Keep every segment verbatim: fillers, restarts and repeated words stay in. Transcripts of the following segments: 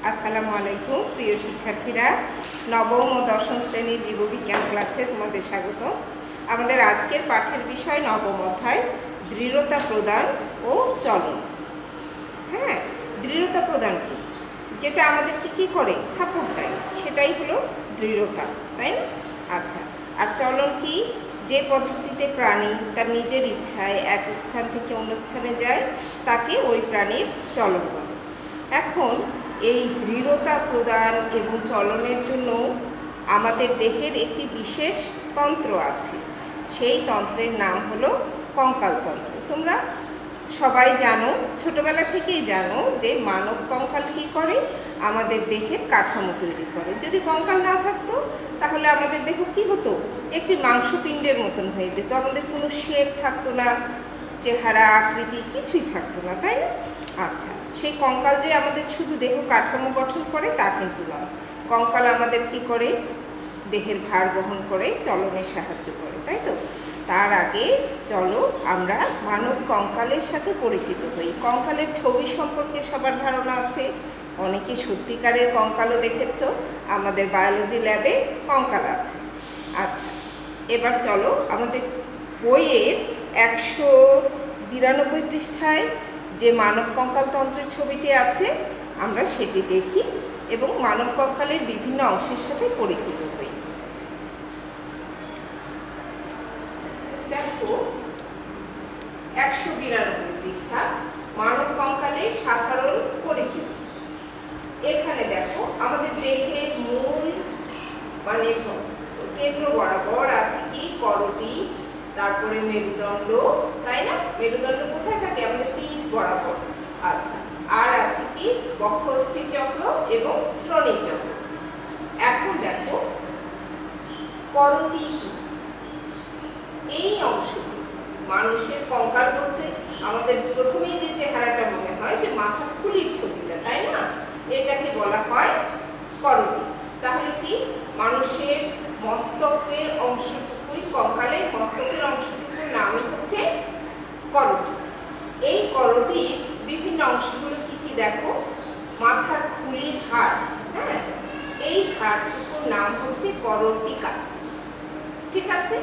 আসসালামু আলাইকুম প্রিয় শিক্ষার্থীরা, নবম ও দশম শ্রেণীর জীববিজ্ঞান ক্লাসে তোমাদের স্বাগত। আমাদের আজকের পাঠের বিষয় নবম অধ্যায় দৃঢ়তা প্রদান ও চলন। হ্যাঁ, দৃঢ়তা প্রদান কি, যেটা আমাদেরকে কি করে সাপোর্ট দেয়, সেটাই হলো দৃঢ়তা, তাই না? আচ্ছা, আর চলন কি? যে পদ্ধতিতে প্রাণী তার নিজের ইচ্ছায় এক স্থান থেকে অন্য স্থানে যায় তাকে ওই প্রাণীর চলন বলে। এখন এই দৃঢ়তা প্রদান এবং চলনের জন্য আমাদের দেহের একটি বিশেষ তন্ত্র আছে। সেই তন্ত্রের নাম হলো কঙ্কালতন্ত্র। তোমরা সবাই জানো, ছোটবেলা থেকেই জানো যে মানব কঙ্কাল কী করে, আমাদের দেহের কাঠামো তৈরি করে। যদি কঙ্কাল না থাকতো তাহলে আমাদের দেহ কি হতো, একটি মাংসপিণ্ডের মতন হয়ে যেত, আমাদের কোনো শেপ থাকতো না, চেহারা আকৃতি কিছুই থাকতো না, তাই না? আচ্ছা, সেই কঙ্কাল যে আমাদের শুধু দেহ কাঠামো গঠন করে তা কিন্তু নয়। কঙ্কাল আমাদের কি করে, দেহের ভার বহন করে, চলনে সাহায্য করে, তাই তো? তার আগে চলো আমরা মানব কঙ্কালের সাথে পরিচিত হই। কঙ্কালের ছবি সম্পর্কে সবার ধারণা আছে, অনেকে সত্যিকারের কঙ্কালও দেখেছো, আমাদের বায়োলজি ল্যাবে কঙ্কাল আছে। আচ্ছা, এবার চলো আমাদের বইয়ের একশো বিরানব্বই পৃষ্ঠায় যে মানব কঙ্কাল তন্ত্রের ছবিটি আছে আমরা সেটি দেখি এবং মানব কঙ্কালের বিভিন্ন অংশের সাথে পরিচিত হই। দেখো, একশো বিরানব্বই পৃষ্ঠা মানব কঙ্কালের সাধারণ পরিচিতি। এখানে দেখো আমাদের দেহের মূল মানে কেন্দ্র বরাবর আছে কি করোটি, তারপরে মেরুদণ্ড, তাই না? মেরুদণ্ড কোথায় থাকে? আমাদের পিঠ বরাবর। আচ্ছা, আর আছে কি বক্ষস্থি চক্র এবং শ্রোণী চক্র। এখন দেখো করোটি কি, এই অংশটি মানুষের কঙ্কাল বলতে আমাদের প্রথমেই যে চেহারাটা মনে হয় যে মাথা খুলির ছবিটা, তাই না? এটাকে বলা হয় করোটি। তাহলে কি মানুষের মস্তকের অংশটুকুই, কঙ্কালের মস্তকের অংশটুকুর নামই হচ্ছে করোটি। এই করোটির বিভিন্ন অংশগুলো কি কি দেখো, মাথার খুলির হাড়, হ্যাঁ, এই হাড়টুকুর নাম হচ্ছে করোটিকা, ঠিক আছে?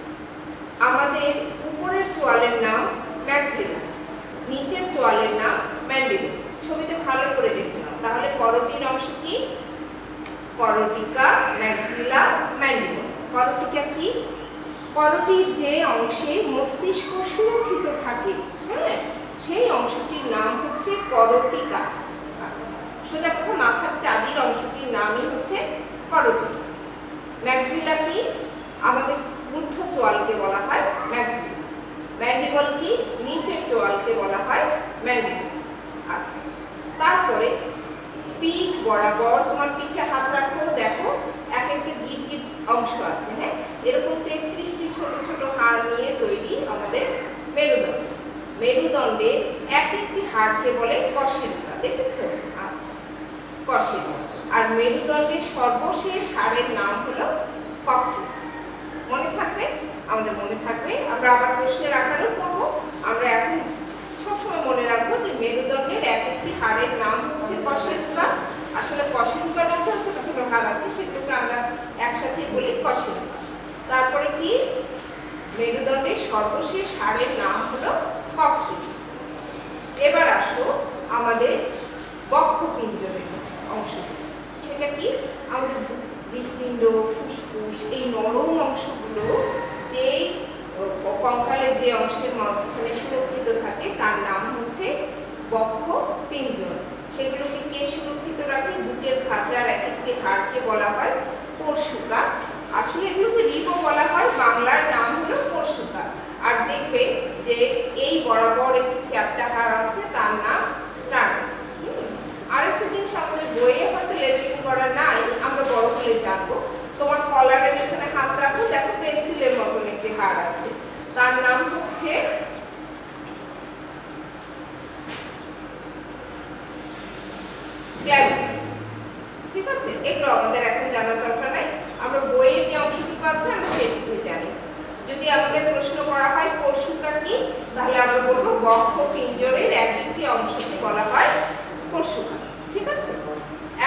আমাদের উপরের চোয়ালের নাম ম্যাক্সিলা, নিচের চোয়ালের নাম ম্যান্ডিবল। ছবিতে ভালো করে দেখে নাও, তাহলে করোটির অংশ কি? করোটিকা, ম্যাক্সিলা, ম্যান্ডিবল। করোটিকা কি? করোটির যে অংশে মস্তিষ্ক সুরক্ষিত থাকে, হ্যাঁ, সেই অংশটির নাম হচ্ছে করোটিকা। আচ্ছা, সোজা কথা মাথার চাঁদির অংশটির নামই হচ্ছে করোটিকা। ম্যাক্সিলা কি? আমাদের ঊর্ধ্ব চোয়ালকে বলা হয় ম্যাক্সিলা। ম্যান্ডিবল কি? নিচের চোয়ালকে বলা হয় ম্যান্ডিবল। আচ্ছা, তারপরে পিঠ বরাবর, তোমার পিঠে হাত রাখো, দেখো এক একটা গিট গিট অংশ আছে, হ্যাঁ, এরকম তেত্রিশটি ছোট ছোট হাড় নিয়ে তৈরি আমাদের মেরুদণ্ড। মেরুদণ্ডে এক একটি হাড়কে বলে কশেরুকা, দেখেছো? আচ্ছা, কশেরুকা। আর মেরুদণ্ডের সর্বশেষ হাড়ের নাম হলো কক্সিস। মনে থাকবে, আমাদের মনে থাকবে, আমরা আবার প্রশ্নের আকারেও পড়বো। আমরা এখন সবসময় মনে রাখবো যে মেরুদণ্ডের এক একটি হাড়ের নাম হচ্ছে কশেরুকা। আসলে কশেরুকার মধ্যে ছোট ছোট হাড় আছে, সেগুলোকে আমরা একসাথে বলি কশেরুকা। তারপরে কি? মেরুদণ্ডের সর্বশেষ হাড়ের নাম হলো কক্সিস। এবার আসো আমাদের বক্ষপিঞ্জরের অংশ, সেটা কি? আমাদের হৃৎপিণ্ড, ফুসফুস, এই নরম অংশগুলো যে কঙ্কালের যে অংশের মাঝখানে সুরক্ষিত থাকে তার নাম হচ্ছে বক্ষপিঞ্জর। সেগুলোকে কে সুরক্ষিত রাখে? বুকের খাঁচার এক একটি হাড়কে বলা হয় পরশুকা। আসলে এগুলোকে রিবও বলা হয়, বাংলার নাম হলো পরশুকা। আর দেখবে যে এই বরাবর একটি চ্যাপ্টা হাড় আছে, তার নাম স্টার্নাম। আরেকটা জিনিস আমাদের বইয়ে হয়তো লেবেলিং করা নাই, আমরা বড় হলে জানবো। তোমার কলারের এখানে হাত রাখো, দেখো পেন্সিলের মতন একটি হাড় আছে, তার নাম হচ্ছে ক্ল্যাভিকল, ঠিক আছে? এগুলো আমাদের এখন জানার দরকার নাই, আমরা বইয়ের যে অংশটুকু আছে আমরা সেটুকুই জানি। যদি আমাদের প্রশ্ন করা হয় পরশুকা কি, তাহলে আমরা বলবো বক্ষপিঞ্জরের এক একটি অংশকে বলা হয় পরশুকা, ঠিক আছে?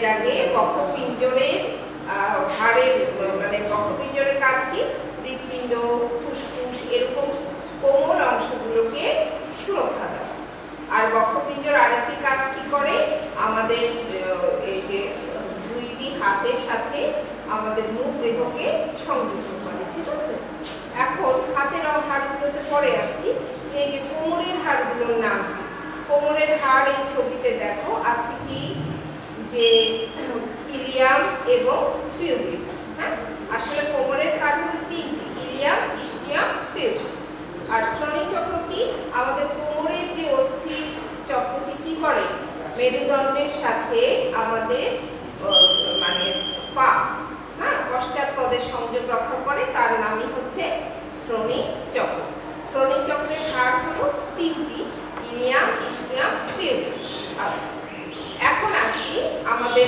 এর আগে বক্ষপিঞ্জরের হাড়ের মানে বক্ষপিঞ্জরের কাজ কি? হৃৎপিণ্ড, ফুসফুস এরকম কোমল অংশগুলোকে সুরক্ষা দেয়। আর বক্ষপিঞ্জর আরেকটি কাজ কি করে? আমাদের এই যে দুইটি হাতের সাথে আমাদের মূল দেহকে সংযুক্ত করে। ঠিক আছে, এখন হাতের হাড়গুলোতে পরে আসছি। এই যে কোমরের হাড়গুলোর নাম কি? কোমরের হাড় এই ছবিতে দেখো আছে কি যে ইলিয়াম এবং পিউবিস। হ্যাঁ, আসলে কোমরের হাড় হলো তিনটি, ইলিয়াম, ইস্টিয়াম, পিউবিস। আর শ্রোণী চক্র কি? আমাদের কোমরের যে অস্থি চক্রটি কি করে? মেরুদণ্ডের সাথে আমাদের মানে পা, হ্যাঁ, পশ্চাৎপদের সংযোগ রক্ষা করে, তার নামই হচ্ছে শ্রোণী চক্র। শ্রোণী চক্রের হাড় হলো তিনটি, ইলিয়াম, ইস্টিয়াম, পিউবিস। আচ্ছা, এখন আসি আমাদের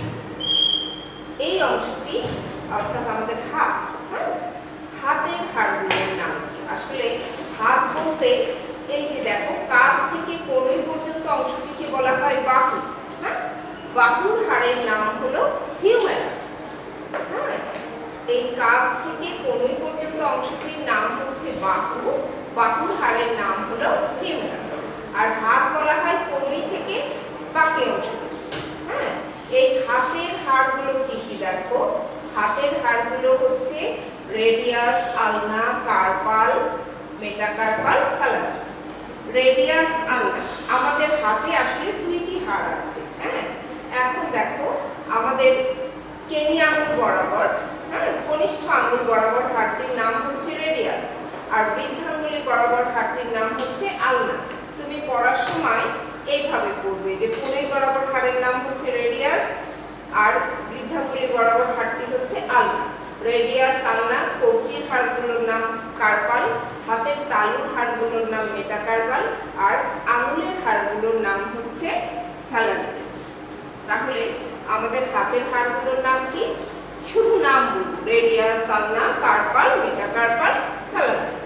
এই অংশটি অর্থাৎ আমাদের হাত। হ্যাঁ, হাতের হাড়গুলোর নাম কি? আসলে হাত বলতে এই যে দেখো কাঁধ থেকে কনুই পর্যন্ত অংশটিকে বলা হয় বাহু। হ্যাঁ, বাহুর হাড়ের নাম হলো হিউমেরাস। হ্যাঁ, এই কাঁধ থেকে কনুই পর্যন্ত অংশটির নাম হচ্ছে বাহু, বাহুর হাড়ের নাম হলো হিউমেরাস। আর হাত বলা হয় কনুই থেকে বাকি অংশটি। হ্যাঁ, এই হাতের হাড়গুলো কি কি দেখো? হাতের হাড়গুলো হচ্ছে রেডিয়াস, আলনা, কার্পাল, মেটাকার্পাল, ফ্যালাঙ্গাস। রেডিয়াস, আলনা, আমাদের হাতে আসলে দুইটি হাড় আছে। হ্যাঁ, এখন দেখো আমাদের কেনি আঙুল বরাবর, হ্যাঁ, কনিষ্ঠ আঙুল বরাবর হাড়টির নাম হচ্ছে রেডিয়াস, আর বৃদ্ধাঙ্গুলি বরাবর হাড়টির নাম হচ্ছে আলনা। তুমি পড়ার সময় এইভাবে পড়বে যে কনুই বরাবর হাড়ের নাম হচ্ছে রেডিয়াস আর বৃদ্ধাঙ্গুলি বরাবর হাড়টি হচ্ছে আলনা। রেডিয়াস, আলনা। কবজির হাড়গুলোর নাম কার্পাল, হাতের তালুর হাড়গুলোর নাম মেটাকার্পাল, আর আঙুলের হাড়গুলোর নাম হচ্ছে ফ্যালাঙ্গেস। তাহলে আমাদের হাতের হাড়গুলোর নাম কি? শুধু নাম বলবো, রেডিয়াস, আলনা, কার্পাল, মেটাকার্পাল, ফ্যালাঙ্গেস।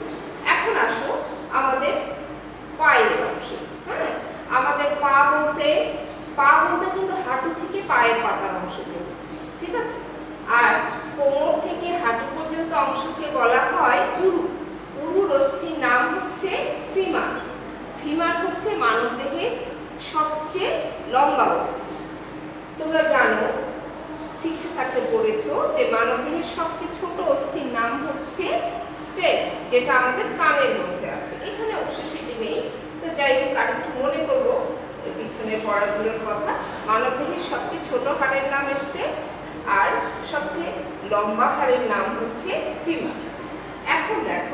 এখন আসো আমাদের পায়ের অংশ। হ্যাঁ, আমাদের পা বলতে পা বলতে কিন্তু হাঁটু থেকে পায়ের পাতার অংশকে বোঝায়। ঠিক আছে, আর কোমর থেকে হাঁটু পর্যন্ত অংশকে বলা হয় উরু। উরুর অস্থির নাম হচ্ছে ফিমার। ফিমার হচ্ছে মানবদেহের সবচেয়ে লম্বা অস্থি। তোমরা জানো সিক্সে থাকতে পড়েছো যে মানবদেহের সবচেয়ে ছোট অস্থির নাম হচ্ছে স্টেপস, যেটা আমাদের কানের মধ্যে আছে। এখানে অবশ্য সেটি নেই, তো যাই হোক আরেকটু মনে করবো পিছনের পড়াগুলোর কথা। মানবদেহের সবচেয়ে ছোট হাড়ের নাম স্টেপস, আর সবচেয়ে লম্বা হাড়ের নাম হচ্ছে ফিমার। এখন দেখো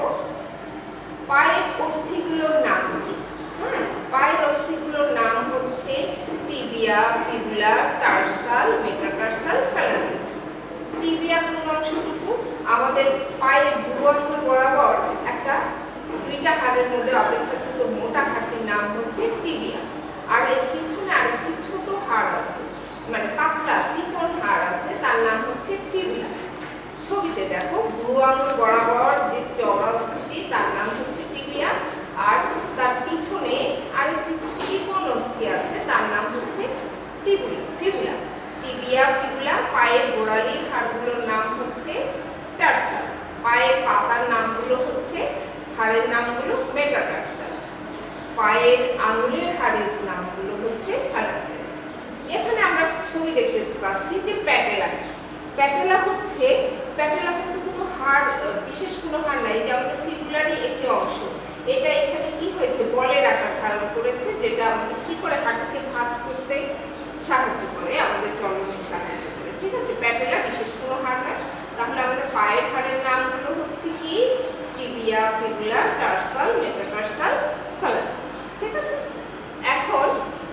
পায়ের অস্থিগুলোর নাম কি? হ্যাঁ, পায়ের অস্থিগুলোর নাম হচ্ছে tibia, fibula, tarsal, metatarsal, phalanges. Tibia কোন অংশটুকু? আমাদের পায়ের বুড়ো আঙুল বরাবর একটা দুইটা হাড়ের মধ্যে অপেক্ষাকৃত মোটা হাড়টির নাম হচ্ছে টিবিয়া। আর এর পিছনে আরেকটি ছোট হাড় আছে, মানে পাতলা চিকন হাড় আছে, তার নাম হচ্ছে ফিবুলা। ছবিতে দেখো বুড়ো আঙুল বরাবর যে চওড়া অস্থিটি তার নাম হচ্ছে টিবিয়া, আর তার পিছনে আরেকটি চিকন অস্থি আছে তার নাম হচ্ছে টিবুলা, ফিবুলা। Tibia, fibula. পায়ের গোড়ালির হাড়গুলোর নাম হচ্ছে টার্সাল। পায়ের পাতার নামগুলো হচ্ছে হাড়ের নামগুলো মেটাটার্সাল। পায়ের আঙুলের হাড়ের নামগুলো হচ্ছে ফ্যালাঙ্গেস। এখানে আমরা ছবি দেখতে পাচ্ছি যে প্যাটেলা। প্যাটেলা হচ্ছে প্যাটেলা কিন্তু কোনো হাড়, বিশেষ কোনো হাড় নাই, যে আমাদের ফিবুলারই একটি অংশ। এটা এখানে কি হয়েছে? বলের আকার ধারণ করেছে, যেটা আমাদের কি করে হাঁটুকে ভাঁজ করতে সাহায্য করে, আমাদের চলনে সাহায্য করে। ঠিক আছে, প্যাটেলা বিশেষ কোনো হাড় নয়। তাহলে আমাদের পায়ের হাড়ের নামগুলো হচ্ছে কি? Tibia, fibula, tarsal, metatarsal, phalanges. ঠিক আছে, এখন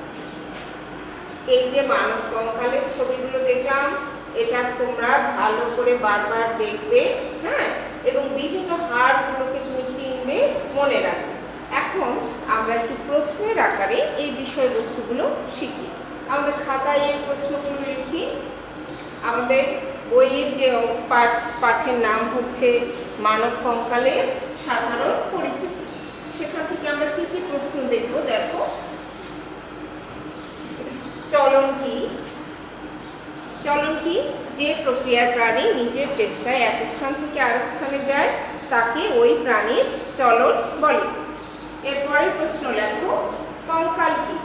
এই যে মানব কঙ্কালের ছবিগুলো দেখলাম, এটা তোমরা ভালো করে বারবার দেখবে। হ্যাঁ, এবং বিভিন্ন হাড়গুলোকে তুমি চিনবে, মনে রাখবে। এখন আমরা একটু প্রশ্নের আকারে এই বিষয়বস্তুগুলো শিখি। আমাদের খাতায় এই প্রশ্নগুলো লিখি। আমাদের বইয়ের যে পাঠ পাঠের নাম হচ্ছে মানব কঙ্কালের সাধারণ পরিচিতি। সেখান থেকে আমরা কি কি প্রশ্ন দেখব? দেখো, চলন কি? চলন কি? যে প্রক্রিয়ার প্রাণী নিজের চেষ্টায় এক স্থান থেকে আরেক স্থানে যায় তাকে ওই প্রাণীর চলন বলে। এরপরে প্রশ্ন লেখো, কঙ্কাল কি?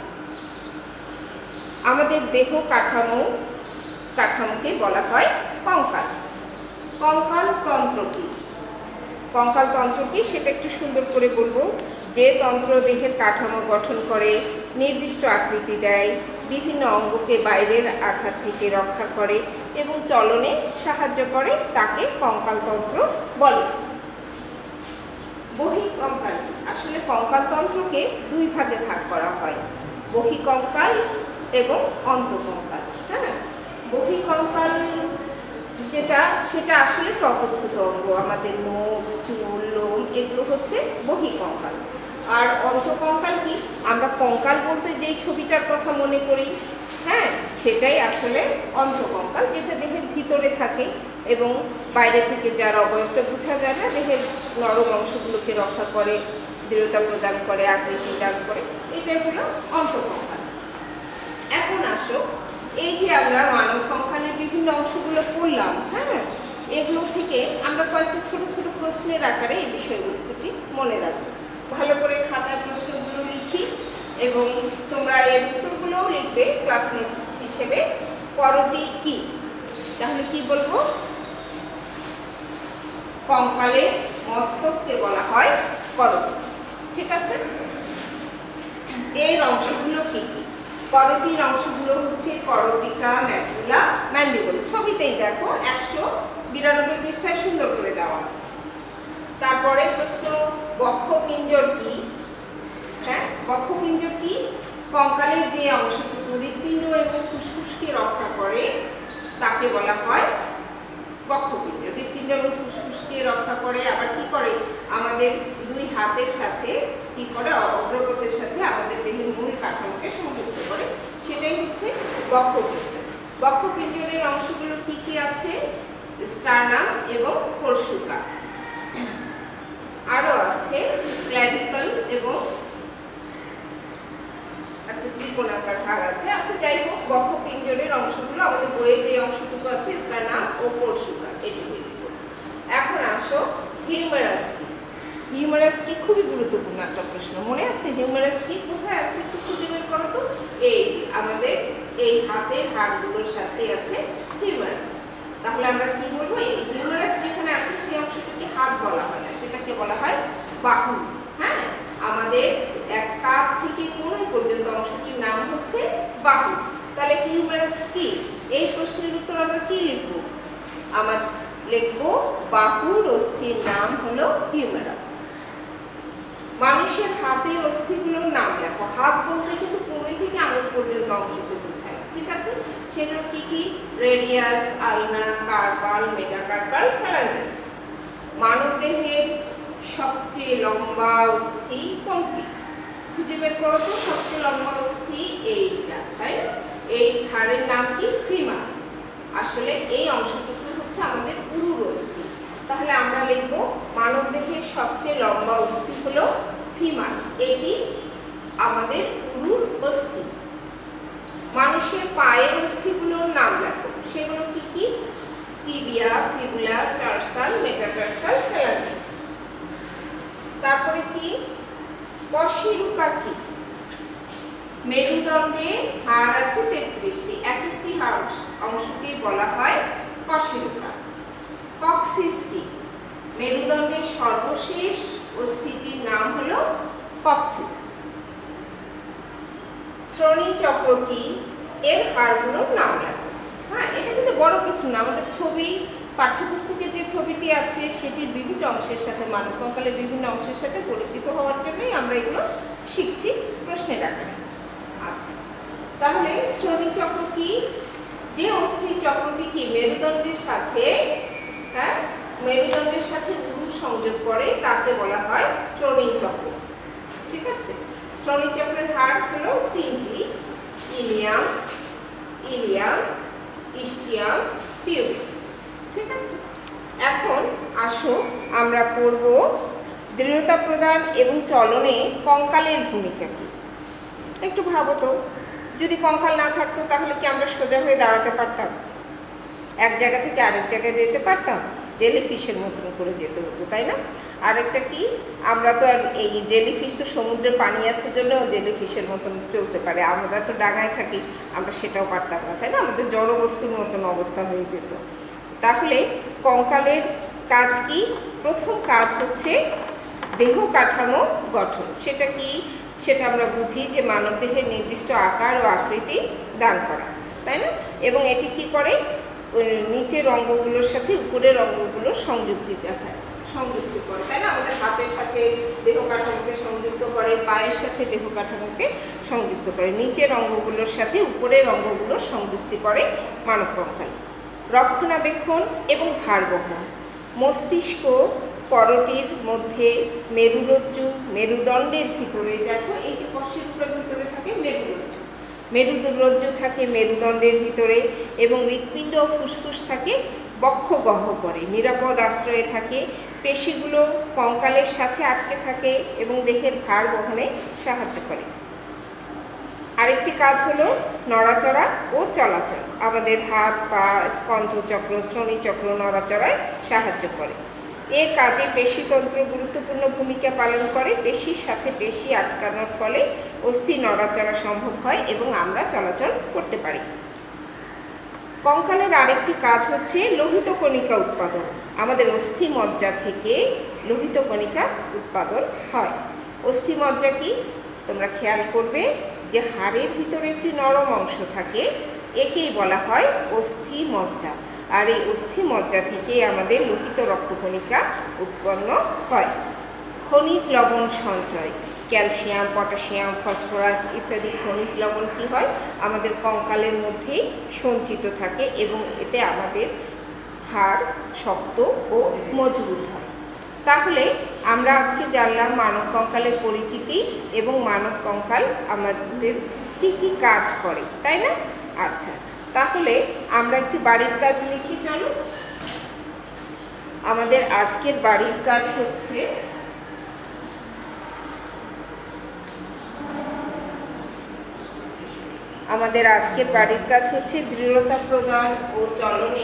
আমাদের দেহ কাঠামো কাঠামোকে বলা হয় কঙ্কাল। কঙ্কাল তন্ত্র কি? কঙ্কাল তন্ত্র কি সেটা একটু সুন্দর করে বলবো। যে তন্ত্র দেহের কাঠামো গঠন করে, নির্দিষ্ট আকৃতি দেয়, বিভিন্ন অঙ্গকে বাইরের আঘাত থেকে রক্ষা করে এবং চলনে সাহায্য করে তাকে কঙ্কাল তন্ত্র বলে। বহিঃকঙ্কাল কি? আসলে কঙ্কাল তন্ত্রকে দুই ভাগে ভাগ করা হয়, বহিঃকঙ্কাল এবং অন্তঃকঙ্কাল। হ্যাঁ, বহিঃকঙ্কাল যেটা সেটা আসলে ত্বকোদ্ভূত অঙ্গ, আমাদের মুখ, চুল, লোম, এগুলো হচ্ছে বহিঃকঙ্কাল। আর অন্তঃকঙ্কাল কি? আমরা কঙ্কাল বলতে যেই ছবিটার কথা মনে করি, হ্যাঁ, সেটাই আসলে অন্তঃকঙ্কাল, যেটা দেহের ভিতরে থাকে এবং বাইরে থেকে যার অবয়বটা বোঝা যায় না, দেহের নরম অংশগুলোকে রক্ষা করে, দৃঢ়তা প্রদান করে, আকৃতি দান করে, এটাই হলো অন্তঃকঙ্কাল। এখন আসো, এই যে আমরা মানব কঙ্কালের বিভিন্ন অংশগুলো পড়লাম, হ্যাঁ, এগুলো থেকে আমরা কয়েকটা ছোট ছোট প্রশ্নের আকারে এই বিষয়বস্তুটি মনে রাখবো। ভালো করে খাতায় প্রশ্নগুলো লিখি এবং তোমরা এর উত্তরগুলোও লিখবে ক্লাস নোট হিসেবে। করটি কি? তাহলে কি বলবো? কঙ্কালের মস্তককে বলা হয় করটি। ঠিক আছে, এর অংশগুলো কি কি? করটির অংশগুলো হচ্ছে করটিকা, ম্যাকুলা, ম্যান্ডিবল। ছবিতেই দেখো, একশো বিরানব্বই পৃষ্ঠায় সুন্দর করে দেওয়া আছে। তারপরে প্রশ্ন, বক্ষপিঞ্জর কি? হ্যাঁ, বক্ষপিঞ্জর কি? কঙ্কালের যে অংশটুকু হৃৎপিণ্ড এবং ফুসফুসকে রক্ষা করে তাকে বলা হয় বক্ষপিঞ্জর। হৃৎপিণ্ড এবং ফুসফুসকে রক্ষা করে, আবার কি করে? আমাদের দুই হাতের সাথে কি করে? অগ্রপথের সাথে আমাদের দেহের মূল কাঠামোকে সংযুক্ত করে, সেটাই হচ্ছে বক্ষপিঞ্জর। বক্ষপিঞ্জরের অংশগুলো কি কি আছে? স্টার্নাম এবং পরশুকা, আরো আছে ক্ল্যাভিকল এবং একটা ত্রিকোণাকার হাড় আছে। আচ্ছা, যাই হোক, বক্ষপিঞ্জরের অংশগুলো আমাদের বইয়ে যে অংশটুকু আছে স্টার্নাম ও পরশুকা, এটুকু লিখব। এখন আসো, হিউমেরাস কি? হিউমেরাস কি? খুবই গুরুত্বপূর্ণ একটা প্রশ্ন, মনে আছে? হিউমেরাস কি কোথায় আছে একটু খুঁজে বের করো তো। এই যে আমাদের এই হাতের হাড়গুলোর সাথে আছে হিউমেরাস। তাহলে আমরা কি বলবো? এই হিউমেরাস যেখানে আছে সেই অংশটিকে হাত বলা হয় না, সেটাকে বলা হয় বাহু। হ্যাঁ, আমাদের এক কাঁধ থেকে কোণ পর্যন্ত অংশটির নাম হচ্ছে বাহু। তাহলে হিউমেরাস কি? এই প্রশ্নের উত্তর আমরা কি লিখব? আমরা লিখব বাহুর অস্থির নাম হলো হিউমেরাস। মানুষের হাতের অস্থিগুলোর নাম লেখো। হাত বলতে কিন্তু পুরোই থেকে আঙুল পর্যন্ত অংশকে বোঝায়। ঠিক আছে, সেগুলো কি কি? রেডিয়াস, আলনা, কার্পাল, মেটাকার্পাল, ফ্যালাঞ্জাস। মানব দেহের সবচেয়ে লম্বা অস্থি কোনটি? খুঁজে বের করো তো। সবচেয়ে লম্বা অস্থি এইটা, তাই না? এই হাড়ের নাম কি? ফিমার। আসলে এই অংশটুকু হচ্ছে আমাদের উরুর অস্থি। তাহলে আমরা লিখব মানব দেহের সবচেয়ে লম্বা অস্থি হলো ফিমার, এটি আমাদের উরুর অস্থি। মানুষের পায়ের অস্থিগুলোর নাম লেখো। সেগুলো কি কি? Tibia, fibula, tarsal, metatarsal, phalanges. তারপরে কি? কশেরুকা কি? মেরুদণ্ডে হাড় আছে তেত্রিশটি, এক একটি হাড় অংশকে বলা হয় কশেরুকা। কক্সিস কি? মেরুদণ্ডের সর্বশেষ অস্থিটির নাম হলো কক্সিস। শ্রোণী চক্র কি? এর হাড়গুলোর নাম লেখো। হ্যাঁ, এটা কিন্তু বড় প্রশ্ন না, আমাদের ছবি পাঠ্যপুস্তকের যে ছবিটি আছে সেটির বিভিন্ন অংশের সাথে, মানব কঙ্কালের বিভিন্ন অংশের সাথে পরিচিত হওয়ার জন্যই আমরা এগুলো শিখছি প্রশ্নের আকারে। আচ্ছা, তাহলে শ্রোণী চক্র কি? যে অস্থির চক্রটি কি মেরুদণ্ডের সাথে, হ্যাঁ, মেরুদণ্ডের সাথে উরু সংযোগ করে তাকে বলা হয় শ্রোণী চক্র। ঠিক আছে, শ্রোণী চক্রের হাড় হলো তিনটি, ইলিয়াম, ইলিয়াম, ইস্চিয়াম, পিউবিস। ঠিক আছে, এখন আসো আমরা পড়ব দৃঢ়তা প্রদান এবং চলনে কঙ্কালের ভূমিকা কি। একটু ভাবো তো, যদি কঙ্কাল না থাকতো তাহলে কি আমরা সোজা হয়ে দাঁড়াতে পারতাম? এক জায়গা থেকে আরেক জায়গায় যেতে পারতাম? জেলিফিশের মতন করে যেতে হতো, তাই না? আরেকটা কি, আমরা তো আর এই জেলিফিশ তো সমুদ্রে পানি আছে জন্য জেলিফিশের মতন চলতে পারে, আমরা তো ডাঙায় থাকি, আমরা সেটাও পারতাম না, তাই না? আমাদের জড় বস্তুর মতন অবস্থা হয়ে যেত। তাহলে কঙ্কালের কাজ কি? প্রথম কাজ হচ্ছে দেহ কাঠামো গঠন। সেটা কি? সেটা আমরা বুঝি যে মানবদেহের নির্দিষ্ট আকার ও আকৃতি দান করা, তাই না? এবং এটি কি করে? নিচের অঙ্গগুলোর সাথে উপরের অঙ্গগুলোর সংযুক্তি দেখায়, সংযুক্ত করে, তাই না? আমাদের হাতের সাথে দেহ কাঠামোকে সংযুক্ত করে, পায়ের সাথে দেহ কাঠামোকে সংযুক্ত করে, নিচের অঙ্গগুলোর সাথে উপরের অঙ্গগুলোর সংযুক্তি করে মানব কঙ্কাল। রক্ষণাবেক্ষণ এবং ভারবহন। মস্তিষ্ক করটির মধ্যে মেরুরজ্জু, মেরুদণ্ডের ভিতরে দেখো এই যে কশেরুকার ভিতরে থাকে মেরুরজ্জু, মেরুরজ্জু থাকে মেরুদণ্ডের ভিতরে, এবং হৃৎপিণ্ড ও ফুসফুস থাকে বক্ষ গহ্বরে, নিরাপদ আশ্রয়ে থাকে। পেশিগুলো কঙ্কালের সাথে আটকে থাকে এবং দেহের ভার বহনে সাহায্য করে। আরেকটি কাজ হলো নড়াচড়া ও চলাচল। আমাদের হাত, পা, স্কন্ধচক্র, শ্রোণীচক্র নড়াচড়ায় সাহায্য করে। এ কাজে পেশিতন্ত্র গুরুত্বপূর্ণ ভূমিকা পালন করে। পেশির সাথে পেশি আটকানোর ফলে অস্থি নড়াচড়া সম্ভব হয় এবং আমরা চলাচল করতে পারি। কঙ্কালের আরেকটি কাজ হচ্ছে লোহিত কণিকা উৎপাদন। আমাদের অস্থি মজ্জা থেকে লোহিত কণিকা উৎপাদন হয়। অস্থি মজ্জা কি? তোমরা খেয়াল করবে যে হাড়ের ভিতরে একটি নরম অংশ থাকে, একেই বলা হয় অস্থি মজ্জা। আর এই অস্থি মজ্জা থেকে আমাদের লোহিত রক্তকণিকা উৎপন্ন হয়। খনিজ লবণ সঞ্চয়। ক্যালসিয়াম, পটাশিয়াম, ফসফরাস ইত্যাদি খনিজ লবণ কি হয়? আমাদের কঙ্কালের মধ্যেই সঞ্চিত থাকে এবং এতে আমাদের হাড় শক্ত ও মজবুত হয়। তাহলে আমরা আজকে জানলাম মানব কঙ্কালের পরিচিতি এবং মানব কঙ্কাল আমাদের কি কি কাজ করে, তাই না? আচ্ছা, তাহলে আমরা একটি বাড়ির কাজ লিখি, চলো। আমাদের আজকের বাড়ির কাজ হচ্ছে আমাদের আজকের বাড়ির কাজ হচ্ছে দৃঢ়তা প্রদান ও চলনে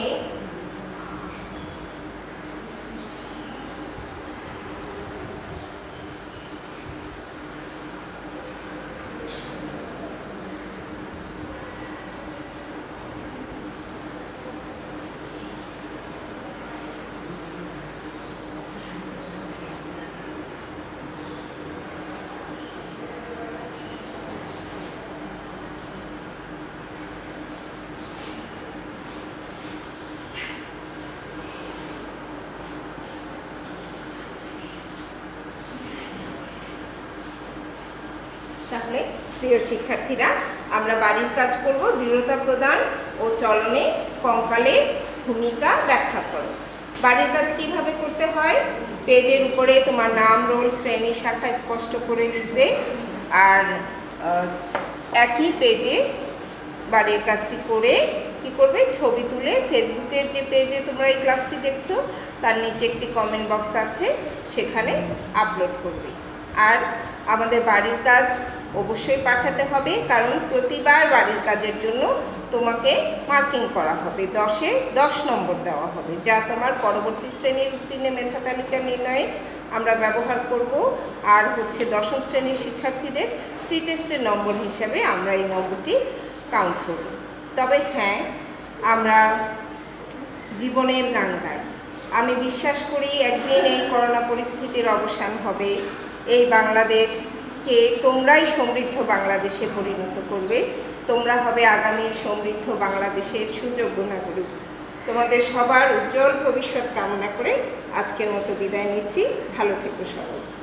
তাহলে প্রিয় শিক্ষার্থীরা, আমরা বাড়ির কাজ করব দৃঢ়তা প্রদান ও চলনে কঙ্কালের ভূমিকা ব্যাখ্যা করো। বাড়ির কাজ কিভাবে করতে হয়? পেজের উপরে তোমার নাম, রোল, শ্রেণী, শাখা স্পষ্ট করে লিখবে। আর একই পেজে বাড়ির কাজটি করে কি করবে? ছবি তুলে ফেসবুকের যে পেজে তোমরা এই ক্লাসটি দেখছো তার নিচে একটি কমেন্ট বক্স আছে, সেখানে আপলোড করবে। আর আমাদের বাড়ির কাজ অবশ্যই পাঠাতে হবে, কারণ প্রতিবার বাড়ির কাজের জন্য তোমাকে মার্কিং করা হবে, দশে দশ নম্বর দেওয়া হবে, যা তোমার পরবর্তী শ্রেণীর উত্তীর্ণে মেধা তালিকা নির্ণয়ে আমরা ব্যবহার করব। আর হচ্ছে দশম শ্রেণীর শিক্ষার্থীদের প্রি টেস্টের নম্বর হিসাবে আমরা এই নম্বরটি কাউন্ট করব। তবে হ্যাঁ, আমরা জীবনের গান গাই। আমি বিশ্বাস করি একদিন এই করোনা পরিস্থিতির অবসান হবে, এই বাংলাদেশকে তোমরাই সমৃদ্ধ বাংলাদেশে পরিণত করবে, তোমরা হবে আগামী সমৃদ্ধ বাংলাদেশের সুযোগ্য নাগরিক। তোমাদের সবার উজ্জ্বল ভবিষ্যৎ কামনা করে আজকের মতো বিদায় নিচ্ছি। ভালো থেকো সবাই।